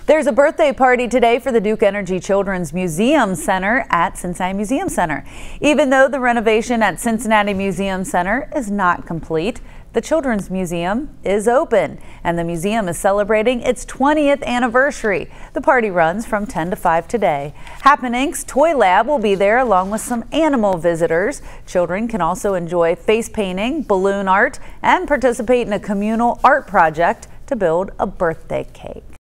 There's a birthday party today for the Duke Energy Children's Museum Center at Cincinnati Museum Center. Even though the renovation at Cincinnati Museum Center is not complete, the Children's Museum is open, and the museum is celebrating its 20th anniversary. The party runs from 10 to 5 today. Happenings Toy Lab will be there along with some animal visitors. Children can also enjoy face painting, balloon art, and participate in a communal art project to build a birthday cake.